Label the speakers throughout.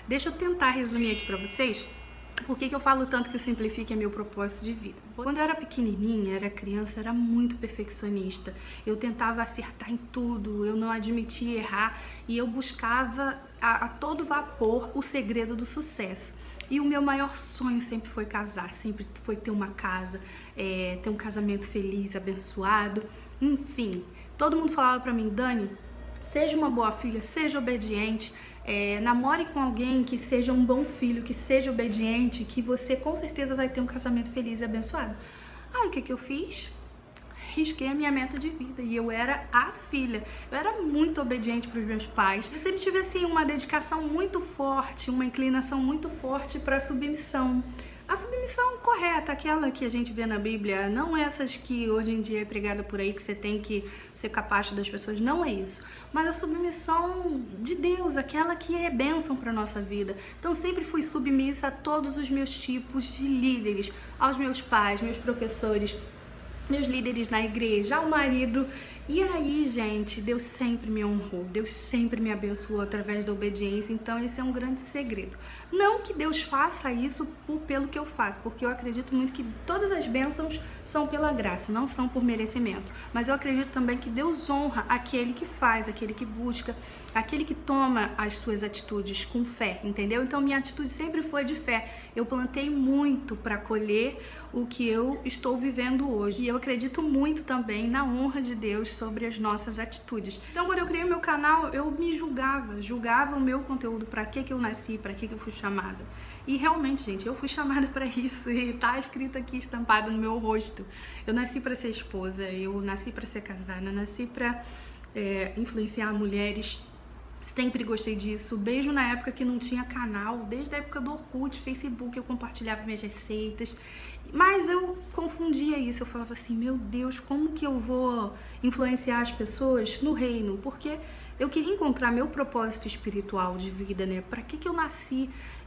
Speaker 1: Deixa eu tentar resumir aqui pra vocês por que eu falo tanto que o Simplifique é meu propósito de vida. Quando eu era pequenininha, era criança, era muito perfeccionista. Eu tentava acertar em tudo, eu não admitia errar e eu buscava a todo vapor o segredo do sucesso. E o meu maior sonho sempre foi casar, sempre foi ter uma casa, ter um casamento feliz, abençoado, enfim. Todo mundo falava pra mim, Dani, seja uma boa filha, seja obediente, namore com alguém que seja um bom filho, que seja obediente, que você com certeza vai ter um casamento feliz e abençoado. Aí o que eu fiz? Risquei a minha meta de vida e eu era a filha. Eu era muito obediente para os meus pais. Eu sempre tive assim uma dedicação muito forte, uma inclinação muito forte para a submissão. A submissão correta, aquela que a gente vê na Bíblia, não essas que hoje em dia é pregada por aí, que você tem que ser capaz das pessoas, não é isso. Mas a submissão de Deus, aquela que é bênção para a nossa vida. Então sempre fui submissa a todos os meus tipos de líderes, aos meus pais, meus professores, meus líderes na igreja, ao marido. E aí, gente, Deus sempre me honrou, Deus sempre me abençoou através da obediência, então esse é um grande segredo. Não que Deus faça isso pelo que eu faço, porque eu acredito muito que todas as bênçãos são pela graça, não são por merecimento. Mas eu acredito também que Deus honra aquele que faz, aquele que busca, aquele que toma as suas atitudes com fé, entendeu? Então minha atitude sempre foi de fé. Eu plantei muito para colher o que eu estou vivendo hoje. E eu acredito muito também na honra de Deus sobre as nossas atitudes. Então, quando eu criei o meu canal, eu me julgava o meu conteúdo, para que eu nasci, para que eu fui chamada. E realmente, gente, eu fui chamada para isso e tá escrito aqui, estampado no meu rosto. Eu nasci para ser esposa, eu nasci para ser casada, eu nasci para influenciar mulheres. Sempre gostei disso, desde na época que não tinha canal, desde a época do Orkut, Facebook, eu compartilhava minhas receitas, mas eu confundia isso, eu falava assim, meu Deus, como que eu vou influenciar as pessoas no reino? Porque eu queria encontrar meu propósito espiritual de vida, né? Para que eu nasci?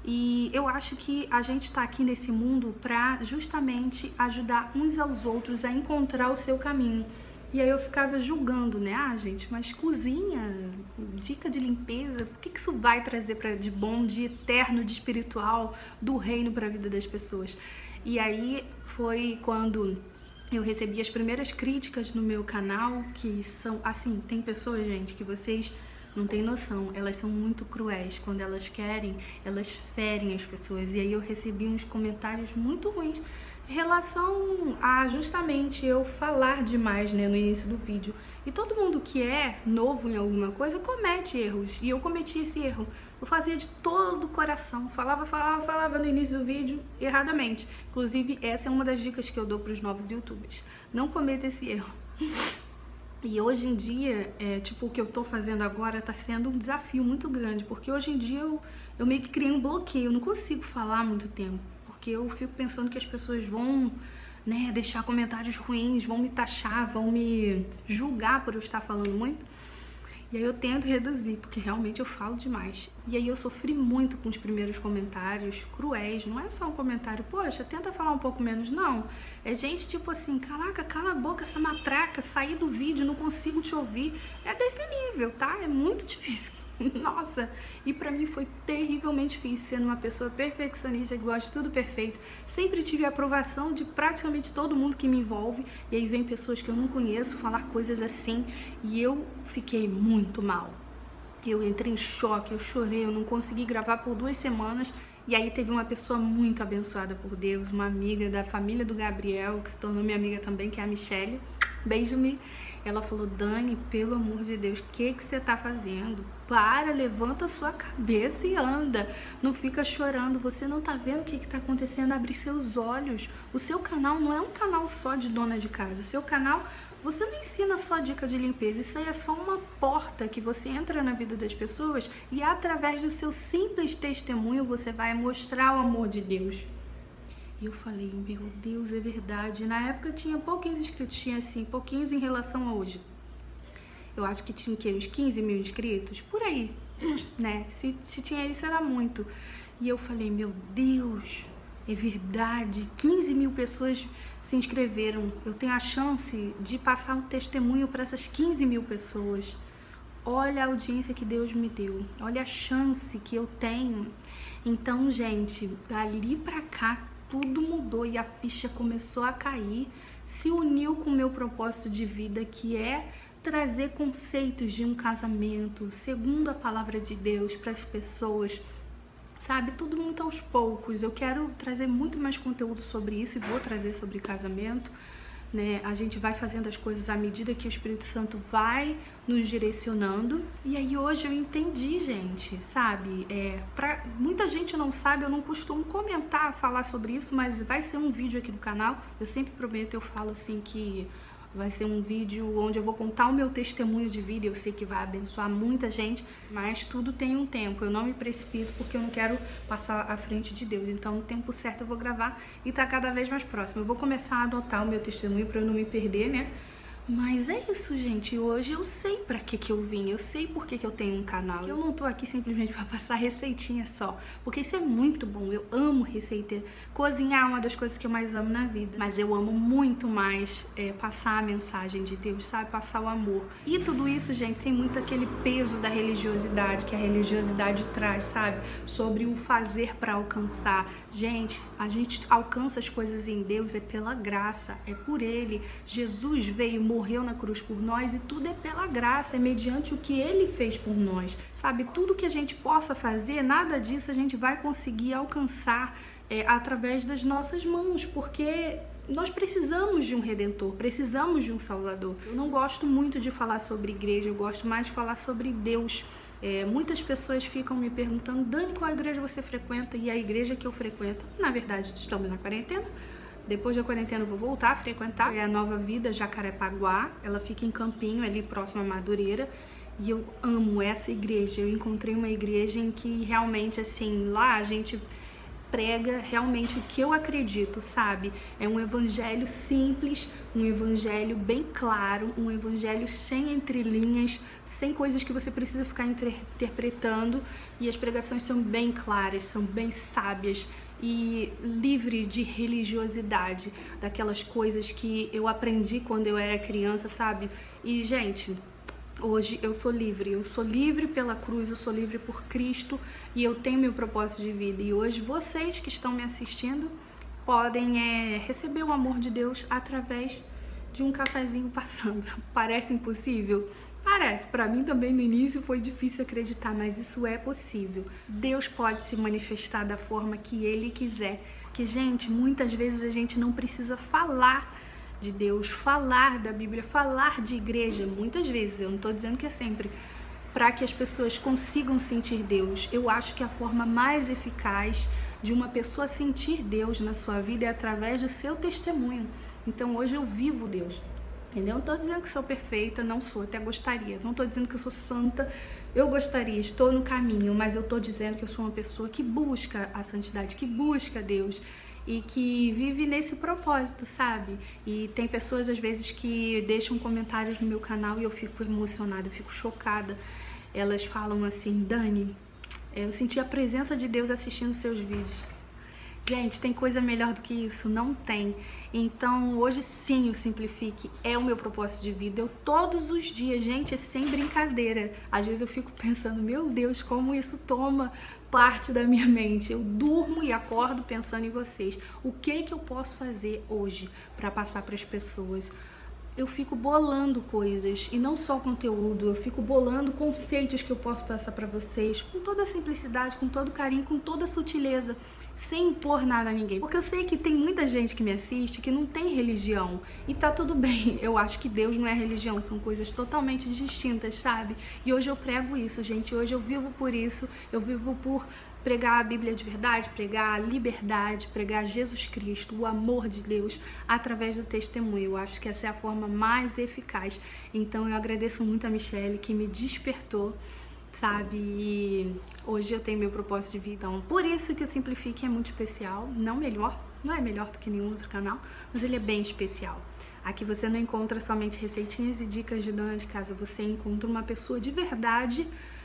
Speaker 1: E eu acho que a gente está aqui nesse mundo para justamente ajudar uns aos outros a encontrar o seu caminho. E aí eu ficava julgando, né? Ah, gente, mas cozinha, dica de limpeza, o que isso vai trazer de bom, de eterno, de espiritual, do reino para a vida das pessoas? E aí foi quando eu recebi as primeiras críticas no meu canal, que são, assim, tem pessoas, gente, que vocês não têm noção, elas são muito cruéis. Quando elas querem, elas ferem as pessoas. E aí eu recebi uns comentários muito ruins em relação a justamente eu falar demais, né, no início do vídeo. E todo mundo que é novo em alguma coisa comete erros. E eu cometi esse erro. Eu fazia de todo o coração. Falava no início do vídeo erradamente. Inclusive, essa é uma das dicas que eu dou para os novos youtubers. Não cometa esse erro. E hoje em dia, tipo, o que eu tô fazendo agora tá sendo um desafio muito grande. Porque hoje em dia eu meio que criei um bloqueio. Eu não consigo falar muito tempo. Porque eu fico pensando que as pessoas vão, né, deixar comentários ruins, vão me taxar, vão me julgar por eu estar falando muito. E aí eu tento reduzir, porque realmente eu falo demais. E aí eu sofri muito com os primeiros comentários cruéis. Não é só um comentário, poxa, tenta falar um pouco menos. Não, é gente tipo assim, caraca, cala a boca, essa matraca, saí do vídeo, não consigo te ouvir. É desse nível, tá? É muito difícil. Nossa, e pra mim foi terrivelmente difícil, sendo uma pessoa perfeccionista que gosta de tudo perfeito. Sempre tive a aprovação de praticamente todo mundo que me envolve. E aí vem pessoas que eu não conheço falar coisas assim e eu fiquei muito mal. Eu entrei em choque, eu chorei, eu não consegui gravar por 2 semanas. E aí teve uma pessoa muito abençoada por Deus, uma amiga da família do Gabriel, que se tornou minha amiga também, que é a Michelle. Beijo, Mi. Ela falou, Dani, pelo amor de Deus, o que você tá fazendo? Para, levanta sua cabeça e anda. Não fica chorando, você não tá vendo o que tá acontecendo? Abre seus olhos. O seu canal não é um canal só de dona de casa. O seu canal, você não ensina só dica de limpeza. Isso aí é só uma porta que você entra na vida das pessoas e através do seu simples testemunho você vai mostrar o amor de Deus. E eu falei, meu Deus, é verdade. Na época tinha pouquinhos inscritos, tinha assim, pouquinhos em relação a hoje. Eu acho que tinha o quê? Uns 15 mil inscritos? Por aí, né? Se tinha isso era muito. E eu falei, meu Deus, é verdade. 15 mil pessoas se inscreveram. Eu tenho a chance de passar um testemunho para essas 15 mil pessoas. olha a audiência que Deus me deu, olha a chance que eu tenho. Então, gente, dali pra cá tudo mudou e a ficha começou a cair, se uniu com o meu propósito de vida, que é trazer conceitos de um casamento segundo a palavra de Deus para as pessoas, sabe? Tudo muito aos poucos. Eu quero trazer muito mais conteúdo sobre isso e vou trazer sobre casamento, né? A gente vai fazendo as coisas à medida que o Espírito Santo vai nos direcionando. E aí hoje eu entendi, gente, sabe? Muita gente não sabe, eu não costumo comentar, falar sobre isso, mas vai ser um vídeo aqui no canal. Eu sempre prometo, eu falo assim que vai ser um vídeo onde eu vou contar o meu testemunho de vida. Eu sei que vai abençoar muita gente, mas tudo tem um tempo. Eu não me precipito porque eu não quero passar à frente de Deus. Então, no tempo certo eu vou gravar e tá cada vez mais próximo. Eu vou começar a anotar o meu testemunho para eu não me perder, né? Mas é isso, gente. Hoje eu sei pra que eu vim. Eu sei por que eu tenho um canal. Eu não tô aqui simplesmente pra passar receitinha só, porque isso é muito bom. Eu amo receita. Cozinhar é uma das coisas que eu mais amo na vida. Mas eu amo muito mais passar a mensagem de Deus, sabe? Passar o amor. E tudo isso, gente, sem muito aquele peso da religiosidade que a religiosidade traz, sabe? Sobre o fazer pra alcançar. Gente, a gente alcança as coisas em Deus pela graça, é por Ele. Jesus veio, morreu na cruz por nós e tudo é pela graça, é mediante o que Ele fez por nós, sabe? Tudo que a gente possa fazer, nada disso a gente vai conseguir alcançar através das nossas mãos, porque nós precisamos de um Redentor, precisamos de um Salvador. Eu não gosto muito de falar sobre igreja, eu gosto mais de falar sobre Deus. Muitas pessoas ficam me perguntando: Dani, qual igreja você frequenta? E a igreja que eu frequento, na verdade, estamos na quarentena. Depois da quarentena eu vou voltar a frequentar. É a Nova Vida Jacarepaguá. Ela fica em Campinho, ali próximo a Madureira. E eu amo essa igreja. Eu encontrei uma igreja em que realmente, assim, lá a gente prega realmente o que eu acredito, sabe? É um evangelho simples, um evangelho bem claro, um evangelho sem entrelinhas, sem coisas que você precisa ficar interpretando. E as pregações são bem claras, são bem sábias e livre de religiosidade, daquelas coisas que eu aprendi quando eu era criança, sabe? E, gente, hoje eu sou livre pela cruz, eu sou livre por Cristo e eu tenho meu propósito de vida. E hoje vocês que estão me assistindo podem receber o amor de Deus através de um cafezinho passando. Parece impossível? Parece. Para mim também no início foi difícil acreditar, mas isso é possível. Deus pode se manifestar da forma que Ele quiser. Porque, gente, muitas vezes a gente não precisa falar de Deus, falar da Bíblia, falar de igreja. Muitas vezes, eu não estou dizendo que é sempre, para que as pessoas consigam sentir Deus. Eu acho que a forma mais eficaz de uma pessoa sentir Deus na sua vida é através do seu testemunho. Então hoje eu vivo Deus. Entendeu? Não estou dizendo que sou perfeita, não sou, até gostaria. Não estou dizendo que eu sou santa, eu gostaria, estou no caminho, mas eu estou dizendo que eu sou uma pessoa que busca a santidade, que busca Deus e que vive nesse propósito, sabe? E tem pessoas às vezes que deixam comentários no meu canal e eu fico emocionada, eu fico chocada. Elas falam assim: Dani, eu senti a presença de Deus assistindo seus vídeos. Gente, tem coisa melhor do que isso? Não tem. Então, hoje sim, o Simplifique é o meu propósito de vida. Eu todos os dias, gente, é sem brincadeira. Às vezes eu fico pensando: meu Deus, como isso toma parte da minha mente. Eu durmo e acordo pensando em vocês. O que eu posso fazer hoje para passar para as pessoas? Eu fico bolando coisas, e não só conteúdo, eu fico bolando conceitos que eu posso passar para vocês com toda a simplicidade, com todo carinho, com toda a sutileza, sem impor nada a ninguém. Porque eu sei que tem muita gente que me assiste que não tem religião, e tá tudo bem. Eu acho que Deus não é religião, são coisas totalmente distintas, sabe? E hoje eu prego isso, gente, hoje eu vivo por isso, eu vivo por pregar a Bíblia de verdade, pregar a liberdade, pregar Jesus Cristo, o amor de Deus, através do testemunho. Eu acho que essa é a forma mais eficaz. Então eu agradeço muito a Michelle, que me despertou, sabe? E hoje eu tenho meu propósito de vida. Então, por isso que o Simplifique é muito especial. Não é melhor do que nenhum outro canal, mas ele é bem especial. Aqui você não encontra somente receitinhas e dicas de dona de casa, você encontra uma pessoa de verdade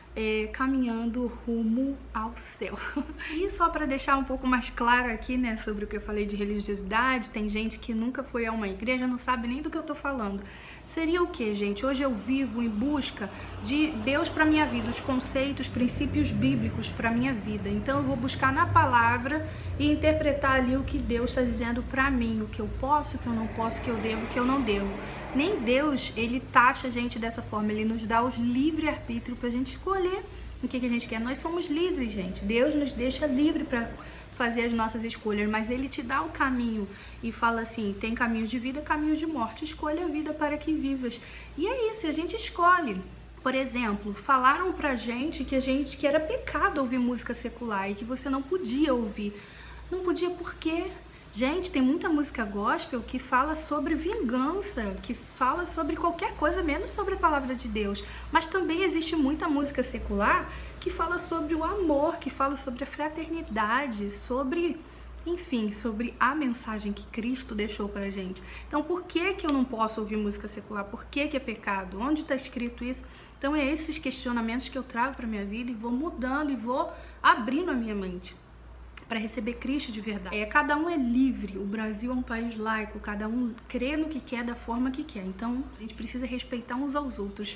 Speaker 1: caminhando rumo ao céu. E só para deixar um pouco mais claro aqui, né, sobre o que eu falei de religiosidade, tem gente que nunca foi a uma igreja, não sabe nem do que eu tô falando. Seria o que, gente? Hoje eu vivo em busca de Deus para minha vida, os conceitos, princípios bíblicos para minha vida. Então eu vou buscar na palavra e interpretar ali o que Deus está dizendo para mim, o que eu posso, o que eu não posso, o que eu devo, o que eu não devo. Nem Deus, ele taxa a gente dessa forma, ele nos dá os livre-arbítrio pra gente escolher o que a gente quer. Nós somos livres, gente. Deus nos deixa livre para fazer as nossas escolhas, mas ele te dá o caminho e fala assim, tem caminhos de vida, caminhos de morte. Escolha a vida para que vivas. E é isso, a gente escolhe. Por exemplo, falaram pra gente que era pecado ouvir música secular e que você não podia ouvir. Não podia por quê? Gente, tem muita música gospel que fala sobre vingança, que fala sobre qualquer coisa, menos sobre a palavra de Deus. Mas também existe muita música secular que fala sobre o amor, que fala sobre a fraternidade, sobre, enfim, sobre a mensagem que Cristo deixou pra gente. Então, por que eu não posso ouvir música secular? Por que é pecado? Onde está escrito isso? Então, é esses questionamentos que eu trago pra minha vida e vou mudando e vou abrindo a minha mente para receber Cristo de verdade. Cada um é livre, o Brasil é um país laico, cada um crê no que quer da forma que quer. Então, a gente precisa respeitar uns aos outros.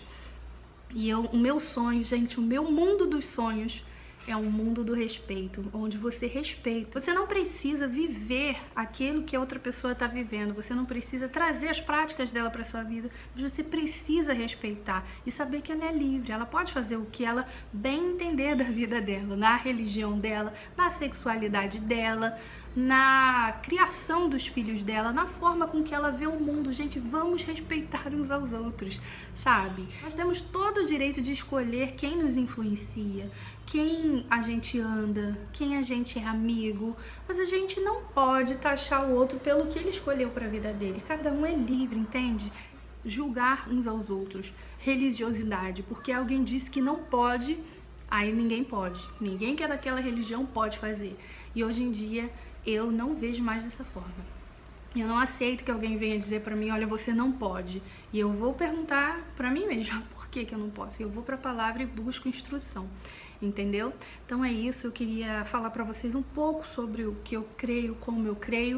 Speaker 1: E o meu sonho, gente, o meu mundo dos sonhos é um mundo do respeito, onde você respeita. Você não precisa viver aquilo que a outra pessoa está vivendo, você não precisa trazer as práticas dela para sua vida, mas você precisa respeitar e saber que ela é livre, ela pode fazer o que ela bem entender da vida dela, na religião dela, na sexualidade dela, na criação dos filhos dela, na forma com que ela vê o mundo. Gente, vamos respeitar uns aos outros, sabe? Nós temos todo o direito de escolher quem nos influencia, quem a gente anda, quem a gente é amigo, mas a gente não pode taxar o outro pelo que ele escolheu para a vida dele. Cada um é livre, entende? Julgar uns aos outros, religiosidade, porque alguém disse que não pode, aí ninguém pode. Ninguém que é daquela religião pode fazer. E hoje em dia eu não vejo mais dessa forma. Eu não aceito que alguém venha dizer pra mim, olha, você não pode. E eu vou perguntar pra mim mesma, por que eu não posso? Eu vou pra palavra e busco instrução, entendeu? Então é isso, eu queria falar pra vocês um pouco sobre o que eu creio, como eu creio.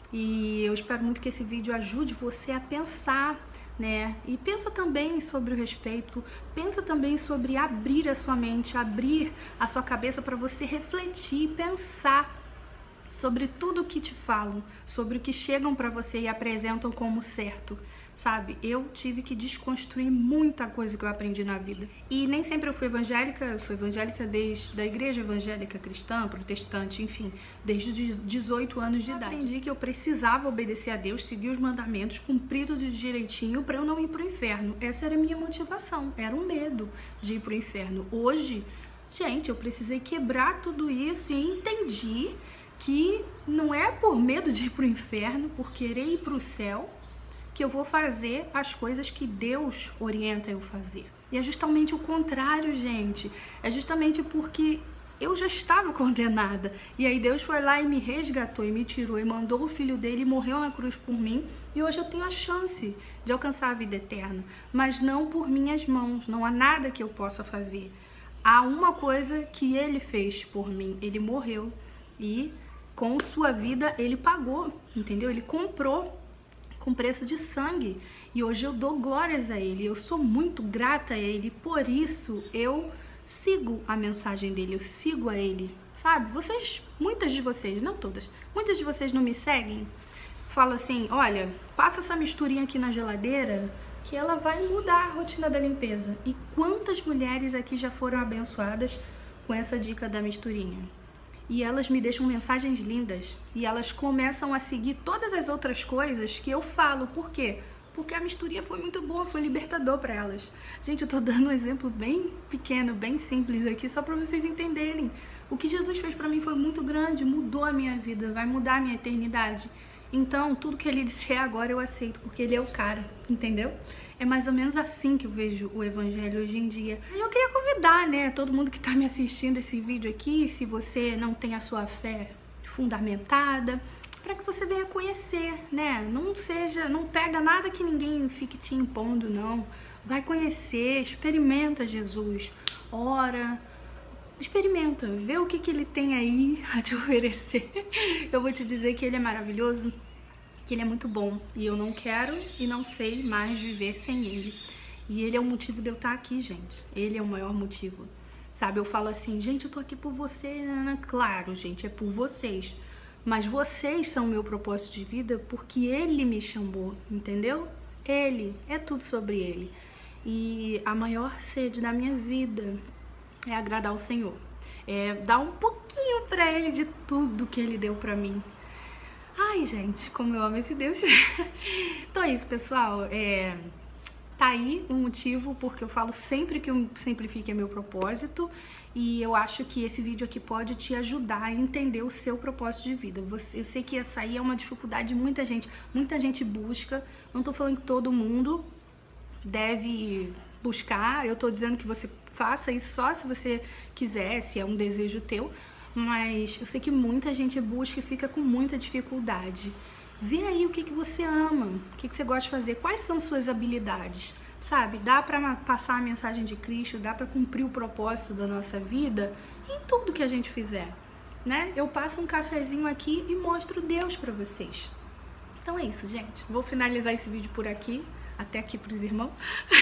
Speaker 1: E eu espero muito que esse vídeo ajude você a pensar, né? E pensa também sobre o respeito, pensa também sobre abrir a sua mente, abrir a sua cabeça para você refletir, pensar sobre tudo o que te falam, sobre o que chegam para você e apresentam como certo, sabe? Eu tive que desconstruir muita coisa que eu aprendi na vida. E nem sempre eu fui evangélica, eu sou evangélica desde a igreja evangélica cristã, protestante, enfim, desde os 18 anos de idade. Aprendi que eu precisava obedecer a Deus, seguir os mandamentos, cumprir tudo direitinho para eu não ir pro inferno. Essa era a minha motivação, era um medo de ir pro inferno. Hoje, gente, eu precisei quebrar tudo isso e entendi que não é por medo de ir pro inferno, por querer ir pro céu, que eu vou fazer as coisas que Deus orienta eu fazer. E é justamente o contrário, gente. É justamente porque eu já estava condenada. E aí Deus foi lá e me resgatou e me tirou e mandou o filho dele e morreu na cruz por mim. E hoje eu tenho a chance de alcançar a vida eterna. Mas não por minhas mãos, não há nada que eu possa fazer. Há uma coisa que ele fez por mim. Ele morreu e com sua vida ele pagou, entendeu? Ele comprou com preço de sangue. E hoje eu dou glórias a ele. Eu sou muito grata a ele. Por isso eu sigo a mensagem dele. Eu sigo a ele. Sabe? Vocês, muitas de vocês, não todas, muitas de vocês não me seguem. Fala assim, olha, passa essa misturinha aqui na geladeira que ela vai mudar a rotina da limpeza. E quantas mulheres aqui já foram abençoadas com essa dica da misturinha? E elas me deixam mensagens lindas. E elas começam a seguir todas as outras coisas que eu falo. Por quê? Porque a misturinha foi muito boa, foi libertador para elas. Gente, eu tô dando um exemplo bem pequeno, bem simples aqui, só para vocês entenderem. O que Jesus fez para mim foi muito grande, mudou a minha vida, vai mudar a minha eternidade. Então, tudo que ele disser agora eu aceito, porque ele é o cara, entendeu? É mais ou menos assim que eu vejo o evangelho hoje em dia. Eu queria convidar, né, todo mundo que tá me assistindo esse vídeo aqui, se você não tem a sua fé fundamentada, para que você venha conhecer, né? Não pega nada que ninguém fique te impondo, não. Vai conhecer, experimenta Jesus. ora, experimenta, vê o que ele tem aí a te oferecer. Eu vou te dizer que ele é maravilhoso, que ele é muito bom, e eu não quero e não sei mais viver sem ele. E ele é o motivo de eu estar aqui, gente. Ele é o maior motivo. Sabe, eu falo assim, gente, eu tô aqui por você. Claro, gente, é por vocês. Mas vocês são o meu propósito de vida porque ele me chamou, entendeu? Ele, é tudo sobre ele. E a maior sede da minha vida é agradar o Senhor. É dar um pouquinho pra ele de tudo que ele deu pra mim. Ai, gente, como eu amo esse Deus. Então é isso, pessoal. Tá aí o motivo porque eu falo sempre que o Simplifique é meu propósito, e eu acho que esse vídeo aqui pode te ajudar a entender o seu propósito de vida. Eu sei que essa aí é uma dificuldade de muita gente busca, não tô falando que todo mundo deve buscar, eu tô dizendo que você faça isso só se você quiser, se é um desejo teu, mas eu sei que muita gente busca e fica com muita dificuldade. Vê aí o que você ama, o que você gosta de fazer, quais são suas habilidades, sabe? Dá pra passar a mensagem de Cristo, dá pra cumprir o propósito da nossa vida em tudo que a gente fizer, né? Eu passo um cafezinho aqui e mostro Deus pra vocês. Então é isso, gente. Vou finalizar esse vídeo por aqui, até aqui pros irmãos.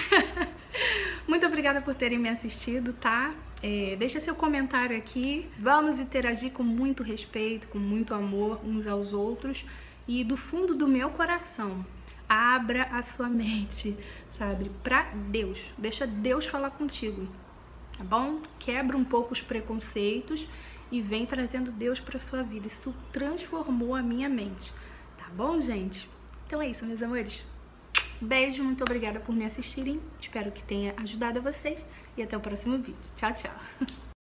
Speaker 1: Muito obrigada por terem me assistido, tá? Deixa seu comentário aqui. Vamos interagir com muito respeito, com muito amor uns aos outros. E do fundo do meu coração, abra a sua mente, sabe, pra Deus. Deixa Deus falar contigo, tá bom? Quebra um pouco os preconceitos e vem trazendo Deus pra sua vida. Isso transformou a minha mente, tá bom, gente? Então é isso, meus amores. Beijo, muito obrigada por me assistirem. Espero que tenha ajudado a vocês e até o próximo vídeo. Tchau, tchau.